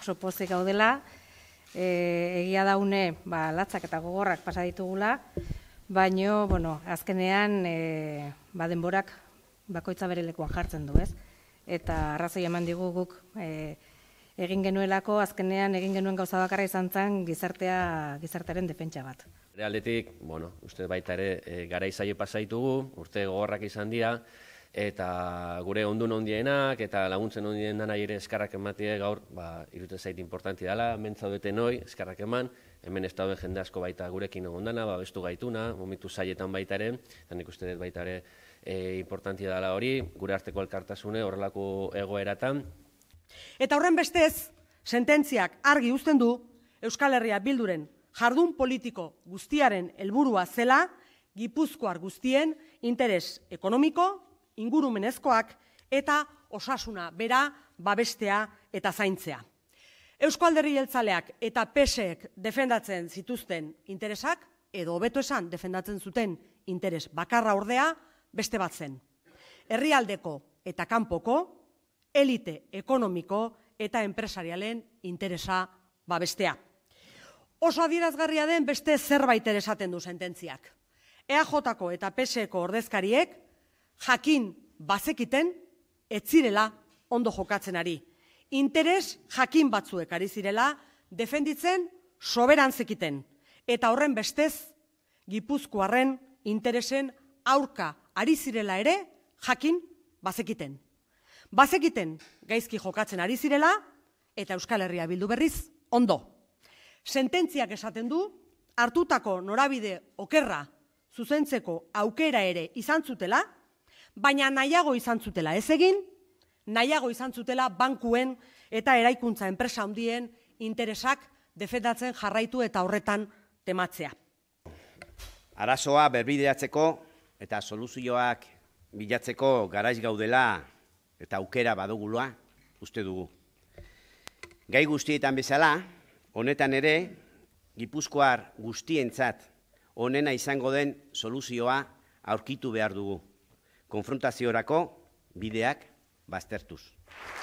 oso pozik gaudela, egia daune latzak eta gogorrak pasa ditugula, baino, azkenean denborak bakoitza bere lekuan jartzen du, ez? Eta arrazoi eman digu guk egin genuelako, azkenean egin genuen gauza bakarra izan zen gizartearen defentsa bat. Aldetik, uste baita ere garai zaio pasaitugu, urte gogorrak izan dira, eta gure ondun ondienak eta laguntzen ondien danai ere eskarrak ematie gaur, iruditzen zait importanti dela, hemen zaudeten hoi, eskarrak eman, hemen ez dauden jende asko baita gurekin egondana, babestu gaituna, momentu zailetan baita ere, eta nik uste dut baita ere importanti dela hori, gure arteko elkartasune horrelako egoeratan. Eta horren bestez, sententziak argi uzten du Euskal Herria Bilduren jardun politiko guztiaren helburua zela Gipuzkoar guztien interes ekonomiko, ingurumenezkoak eta osasuna bera babestea eta zaintzea. Eusko Alderdi Jeltzaleak eta PSek defendatzen zituzten interesak, edo hobeto esan defendatzen zuten interes bakarra ordea, beste bat zen. Herrialdeko eta kanpoko, elite ekonomiko eta enpresarialen interesa babestea. Oso adierazgarria den beste zerbait ere esaten du sententziak. EAJko eta PSeko ordezkariek jakin bazekiten ez zirela ondo jokatzen ari. Interes jakin batzuek ari zirela defenditzen soberan zekiten. Eta horren bestez, Gipuzkoarren interesen aurka ari zirela ere jakin bazekiten. Bazekiten gaizki jokatzen ari zirela eta Euskal Herria Bildu berriz ondo. Sententziak esaten du, hartutako norabide okerra zuzentzeko aukera ere izan zutela, baina nahiago izan zutela ez egin, nahiago izan zutela bankuen eta eraikuntza enpresa handien interesak defendatzen jarraitu eta horretan tematzea. Arazoa berbideatzeko eta soluzioak bilatzeko garaiz gaudela eta aukera badugula uste dugu. Gai guztietan bezala, honetan ere, Gipuzkoar guztientzat honena izango den soluzioa aurkitu behar dugu. Konfrontaziorako bideak baztertuz.